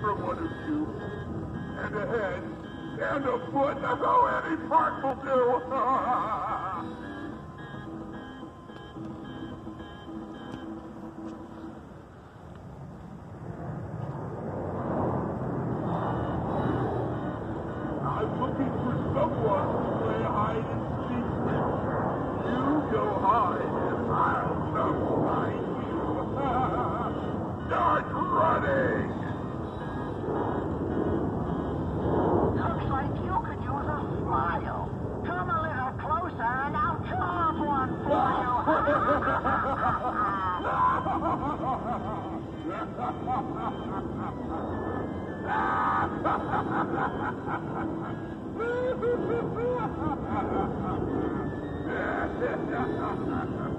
from one of you. And a head, and a foot, oh, any part will do. I'm looking for someone to play hide and seek with. You go hide, and I'll come find you. Start running! Looks like you could use a smile. Come a little closer and I'll carve one for you.